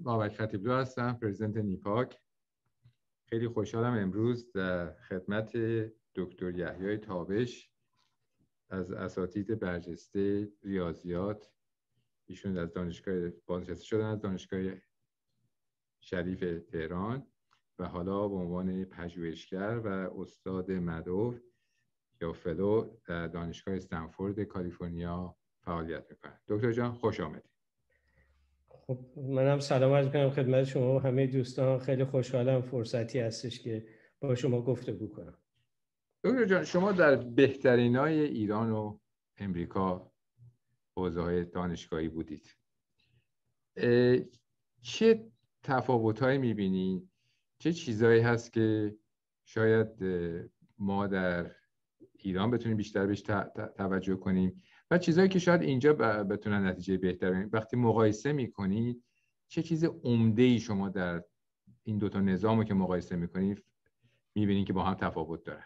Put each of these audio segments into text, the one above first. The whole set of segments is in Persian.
بابک خطیبلو هستم، پرزیدنت نیپاک. خیلی خوشحالم امروز در خدمت دکتر یحیی تابش از اساتید برجسته ریاضیات، ایشون از دانشگاه بازنشسته شدن از دانشگاه شریف تهران و حالا به عنوان پژوهشگر و استاد مدعو یا فلو در دانشگاه استنفورد کالیفرنیا فعالیت میکنند. دکتر جان خوش آمدید. خب منم سلام عرض می‌کنم خدمت شما و همه دوستان. خیلی خوشحالم فرصتی هستش که با شما گفتگو کنم. دکتر جان، شما در بهترینای ایران و امریکا حوزه‌های دانشگاهی بودید. چه تفاوت‌هایی می‌بینید؟ چه چیزایی هست که شاید ما در ایران بتونیم بیشتر بهش توجه کنیم و چیزایی که شاید اینجا بتونن نتیجه بهتر بگیرن؟ وقتی مقایسه می‌کنید چه چیز عمده‌ای شما در این دوتا نظامو که مقایسه می‌کنید می‌بینید که با هم تفاوت دارن؟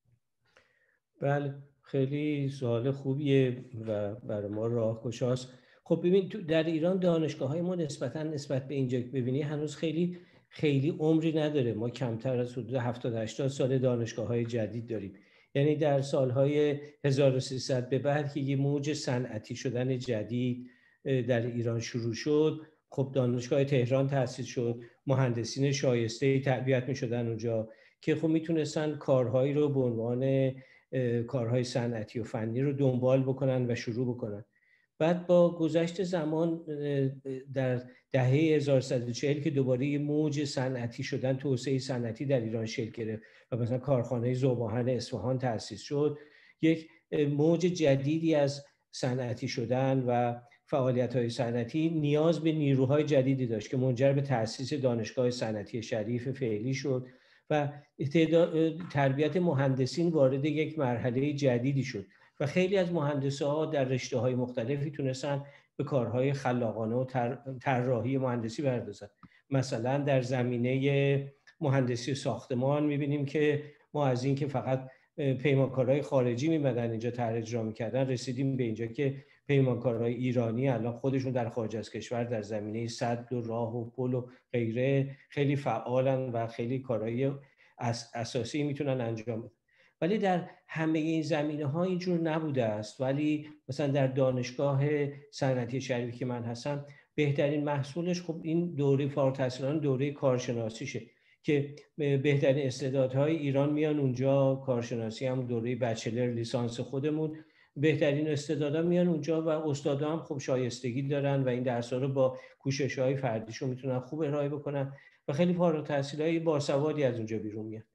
بله، خیلی سوال خوبیه و برای ما راهگشاست. خب ببین، در ایران دانشگاه‌های ما نسبت به اینجا که ببینی هنوز خیلی عمری نداره. ما کمتر از حدود 70-80 سال دانشگاه‌های جدید داریم. یعنی در سالهای 1300 به بعد که یه موج صنعتی شدن جدید در ایران شروع شد، خب دانشگاه تهران تأسیس شد، مهندسین شایسته‌ای تربیت می‌شدن اونجا که خب میتونستن کارهایی رو به عنوان کارهای صنعتی و فنی رو دنبال بکنن و شروع بکنن. بعد با گذشت زمان در دهه 1140 که دوباره یه موج صنعتی شدن، توسعه صنعتی در ایران شکل گرفت و مثلا کارخانه ذوب‌آهن اصفهان تأسیس شد، یک موج جدیدی از صنعتی شدن و فعالیت‌های صنعتی نیاز به نیروهای جدیدی داشت که منجر به تأسیس دانشگاه صنعتی شریف فعلی شد و تربیت مهندسین وارد یک مرحله جدیدی شد و خیلی از مهندس‌ها در رشته‌های مختلفی تونستن به کارهای خلاقانه و طراحی مهندسی بردازن. مثلا در زمینه مهندسی ساختمان می‌بینیم که ما از این که فقط پیمانکارهای خارجی می‌مدن اینجا طرح اجرا می‌کردن، رسیدیم به اینجا که پیمانکارهای ایرانی الان خودشون در خارج از کشور در زمینه سد و راه و پل و غیره خیلی فعالن و خیلی کارهای اساسی میتونن انجام بدن. ولی در همه این زمینه‌ها اینجور نبوده است. ولی مثلا در دانشگاه صنعتی شریف که من هستم، بهترین محصولش خب این دوره فارغ التحصیلان دوره کارشناسیشه که بهترین استعدادهای ایران میان اونجا. کارشناسی هم دوره بچلر لیسانس خودمون، بهترین استعدادا میان اونجا و استادا هم خب شایستگی دارن و این درس‌ها رو با کوشش‌های فردیشون میتونن خوب ارائه بکنن و خیلی فارغ التحصیلای باسوادی از اونجا بیرون میان.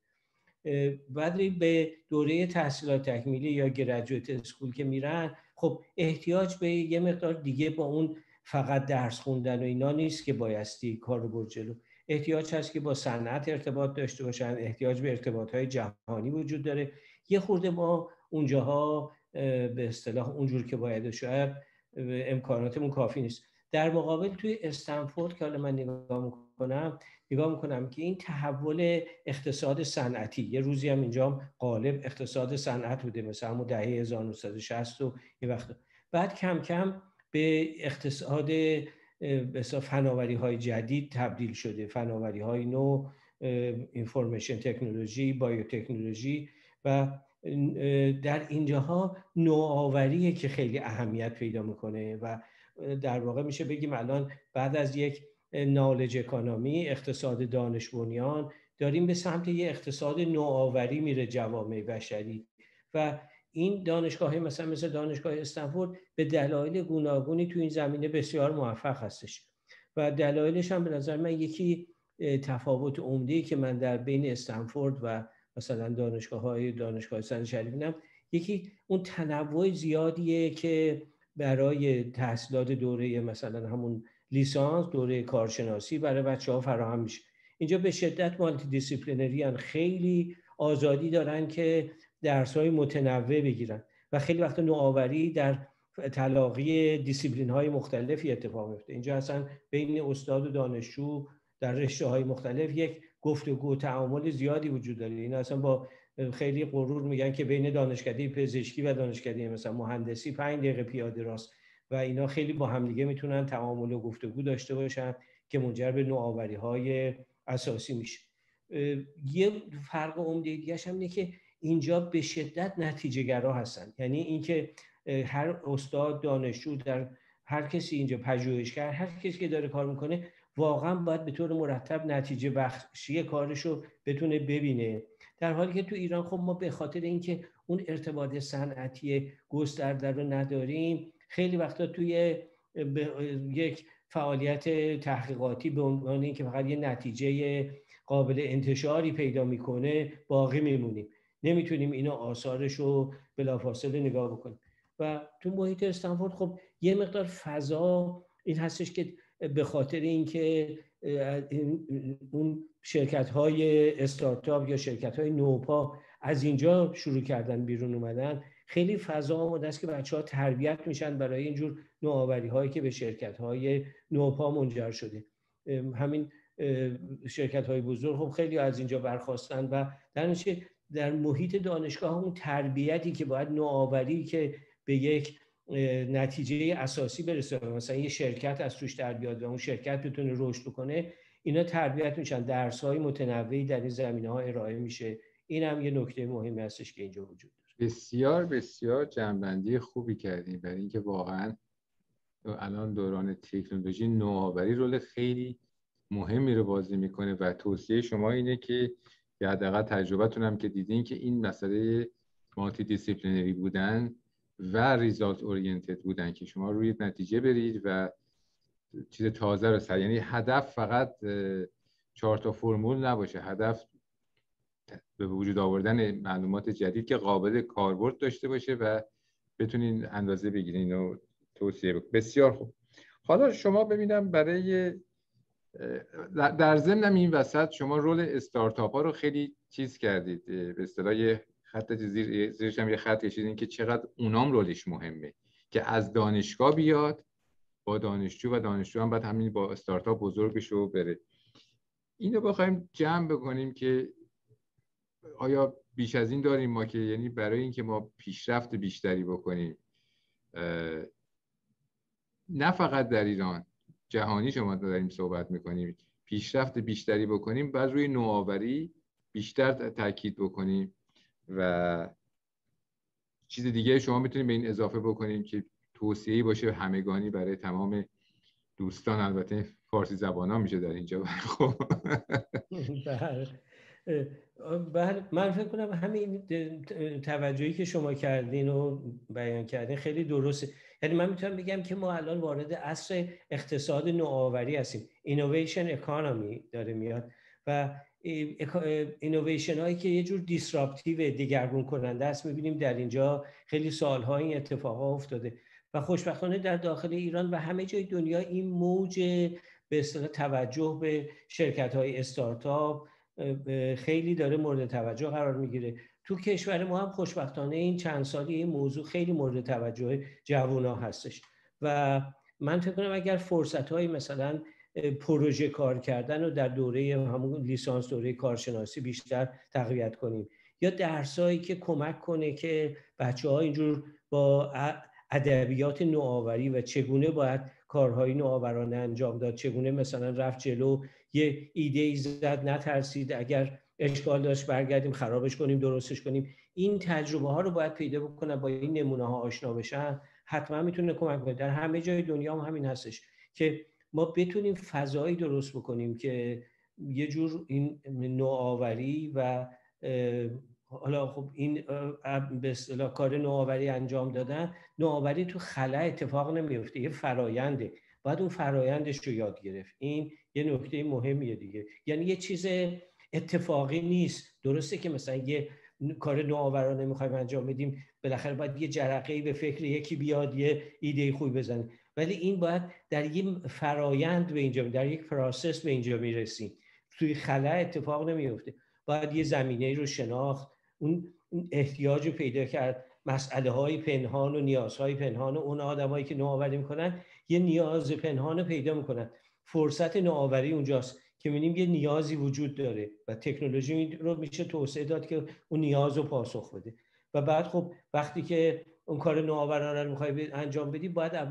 بعد به دوره تحصیلات تکمیلی یا گریجویت اسکول که میرن، خب احتیاج به یه مقدار دیگه با اون فقط درس خوندن و اینا نیست که بایستی کار رو برد جلو. احتیاج هست که با صنعت ارتباط داشته باشن، احتیاج به ارتباط‌های جهانی وجود داره. یه خورده ما اونجاها به اصطلاح اونجور که باید شاید امکاناتمون کافی نیست. در مقابل توی استنفورد که حالا من نگاه میکنم که این تحول اقتصاد صنعتی، یه روزی هم اینجا غالب اقتصاد صنعت بوده، مثلا همون دهه 1960 و این وقت، بعد کم کم به اقتصاد مثلا فناوری های جدید تبدیل شده، فناوری های نو، اینفورمیشن تکنولوژی، بایوتکنولوژی و در اینجاها نوآوریه که خیلی اهمیت پیدا میکنه و در واقع میشه بگیم الان بعد از یک نالج اکانومی، اقتصاد دانش بنیان، داریم به سمت یک اقتصاد نوآوری میره جوامع بشری و این دانشگاه مثل دانشگاه استنفورد به دلایل گوناگونی تو این زمینه بسیار موفق هستش و دلایلش هم به نظر من یکی تفاوت عمده‌ای که من در بین استنفورد و مثلا دانشگاه صنعتی شریف دیدم، یکی اون تنوع زیادیه که برای تحصیلات دوره مثلا همون لیسانس، دوره کارشناسی برای بچه‌ها فراهم میشه. اینجا به شدت مالتی دیسیپلینری هن، خیلی آزادی دارن که درس‌های متنوع بگیرن و خیلی وقت نوآوری در تلاقی دیسیپلین‌های مختلفی اتفاق میفته. اینجا اصلا بین استاد و دانشجو در رشته‌های مختلف یک گفتگو و تعامل زیادی وجود داره. این اصلا با خیلی غرور میگن که بین دانشکده پزشکی و دانشکده مثلا مهندسی 5 دقیقه پیاده راست و اینا خیلی با همدیگه میتونن تعامل و گفتگو داشته باشن که منجر به نوآوری‌های اساسی میشه. یه فرق عمده دیگه‌ش هم اینه که اینجا به شدت نتیجه‌گرا هستن. یعنی اینکه هر استاد، دانشجو، در هر کسی اینجا پژوهشگر، هر کسی که داره کار میکنه واقعا باید به طور مرتب نتیجه بخشی کارشو بتونه ببینه. در حالی که تو ایران خب ما به خاطر اینکه اون ارتباط صنعتی گسترده رو نداریم، خیلی وقتا توی یک فعالیت تحقیقاتی به عنوان اینکه فقط یه نتیجه قابل انتشاری پیدا میکنه باقی میمونیم، نمیتونیم اینو آثارش رو بلافاصله نگاه بکنیم. و تو محیط استنفورد خب یه مقدار فضا این هستش که به خاطر اینکه اون شرکت‌های استارتاپ یا شرکت‌های نوپا از اینجا شروع کردن بیرون اومدن، خیلی فضا آماده است که بچه‌ها تربیت میشن برای اینجور نوآوری‌هایی که به شرکت‌های نوپا منجر شده. همین شرکت‌های بزرگ خب خیلی از اینجا برخواستن و در محیط دانشگاه اون تربیتی که باید نوآوری که به یک نتیجه اساسی برسه، مثلا یه شرکت از توش در بیاد و اون شرکت بتونه رشد کنه، اینا تربیت میشن، درس‌های متنوعی در این زمینه‌ها ارائه میشه. این هم یه نکته مهمی هستش که اینجا وجود داره. بسیار بسیار جنبندی خوبی کردیم، برای اینکه واقعا الان دوران تکنولوژی نوآوری رول خیلی مهمی رو بازی میکنه و توصیه شما اینه که یا حداقل تجربتون هم که دیدین که این مسئله مالتی دیسیپلینری بودن و ریزالت اورینتد بودن، که شما روی نتیجه برید و چیز تازه رو سر، یعنی هدف فقط 4 تا فرمول نباشه، هدف به وجود آوردن معلومات جدید که قابل کاربرد داشته باشه و بتونین اندازه بگیرین و توصیه بکنین. بسیار خوب. حالا شما ببینم برای در ضمن این وسط شما رول استارتاپ ها رو خیلی چیز کردید، به اصطلاح خط زیرش هم یه خط کشیدین که چقدر اونام رولش مهمه که از دانشگاه بیاد با دانشجو و دانشجو هم بعد همین با استارتاپ بزرگ بشه و بره. اینو بخوایم جمع بکنیم که آیا بیش از این داریم ما که، یعنی برای اینکه ما پیشرفت بیشتری بکنیم نه فقط در ایران، جهانی شما داریم صحبت میکنیم، پیشرفت بیشتری بکنیم بعد روی نوآوری بیشتر تاکید بکنیم و چیز دیگه شما میتونیم به این اضافه بکنیم که توصیه‌ای باشه همگانی برای تمام دوستان، البته فارسی زبانان میشه در اینجا. خب بله، من فکر کنم همین توجهی که شما کردین و بیان کردین خیلی درسته. یعنی من میتونم بگم که ما الان وارد عصر اقتصاد نوآوری هستیم. اینویشن اکانومی داره میاد و اینویشن هایی که یه جور دیسراپتیو، دگرگون کننده است، میبینیم در اینجا خیلی سالها این اتفاقا افتاده و خوشبختانه در داخل ایران و همه جای دنیا این موج به اصطلاح توجه به شرکت های استارتاپ خیلی داره مورد توجه قرار میگیره. تو کشور ما هم خوشبختانه این چند سالی این موضوع خیلی مورد توجه جوونا هستش و من فکر کنم اگر فرصت‌های مثلا پروژه کار کردن رو در دوره همون لیسانس، دوره کارشناسی بیشتر تقویت کنیم یا درسایی که کمک کنه که بچه‌ها اینجور با ادبیات نوآوری و چگونه باید کارهای نوآورانه انجام داد، چگونه مثلا رفت جلو، یه ایده زد نترسید، اگر اشکال داشت برگردیم خرابش کنیم درستش کنیم، این تجربه ها رو باید پیدا بکنن، با این نمونه ها آشنا بشن، حتما میتونه کمک کنه. در همه جای دنیا هم همین هستش که ما بتونیم فضایی درست بکنیم که یه جور این نوآوری و حالا خب این به اصطلاح کار نوآوری انجام دادن، نوآوری تو خلا اتفاق نمیفته، یه فراینده، باید اون فرایندش رو یاد گرفت. این یه نکته مهمیه دیگه، یعنی یه چیز اتفاقی نیست. درسته که مثلا یه کار نوآورانه میخوایم انجام بدیم، بالاخره باید یه جرقه‌ای به فکر یکی بیاد، یه ایده خوبی بزنه، ولی این باید در یه فرایند به اینجا، در یک پروسس به اینجا میرسیم، توی خلا اتفاق نمیفته. باید یه زمینه رو شناخت، اون احتیاج رو پیدا کرد، مسئله های پنهان و نیازهای پنهان و اون آدمایی که نوآوری میکنن یه نیاز پنهان رو پیدا میکنن. فرصت نوآوری اونجاست که می‌بینیم یه نیازی وجود داره و تکنولوژی رو میشه توسعه داد که اون نیاز رو پاسخ بده. و بعد خب وقتی که اون کار نوآورانه رو می‌خوای انجام بدی، باید اول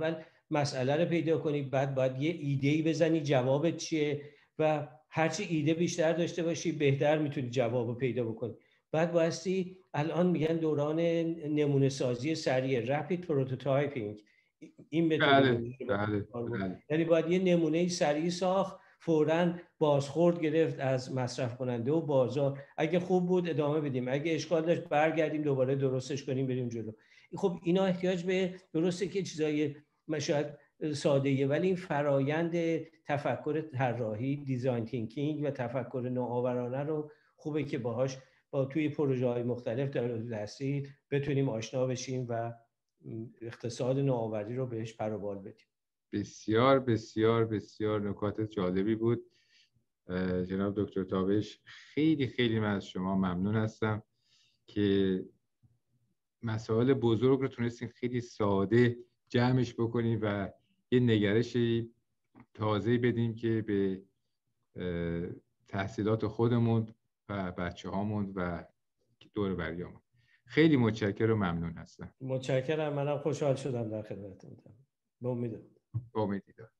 مسئله رو پیدا کنی، بعد باید یه ایده‌ای بزنی جوابت چیه و هرچی ایده بیشتر داشته باشی بهتر میتونی جواب رو پیدا بکنی. بعد بایستی، الان میگن دوران نمونه سازی سریع، رپید پروتوتایپینگ، این بله متدولوژی رو بله کار برد. بله. یعنی باید یه نمونه سریع ساخت، فوراً بازخورد گرفت از مصرف کننده و بازار، اگه خوب بود ادامه بدیم، اگه اشکال داشت برگردیم دوباره درستش کنیم بریم جلو. خب اینا احتیاج به، درسته که چیزای شاید ساده‌ایه، ولی این فرایند تفکر طراحی، دیزاین تینکینگ و تفکر نوآورانه رو خوبه که باهاش با توی پروژه‌های مختلف در دستی بتونیم آشنا بشیم و اقتصاد نوآوری رو بهش پروبال بدیم. بسیار بسیار بسیار نکات جالبی بود جناب دکتر تابش. خیلی خیلی من از شما ممنون هستم که مسائل بزرگ رو تونستین خیلی ساده جمعش بکنیم و یه نگرش تازه بدیم که به تحصیلات خودمون و بچه هامون و دور بریامون. خیلی متشکرم و ممنون هستم. متشکرم، منم خوشحال شدم در خدمتتون. به امید.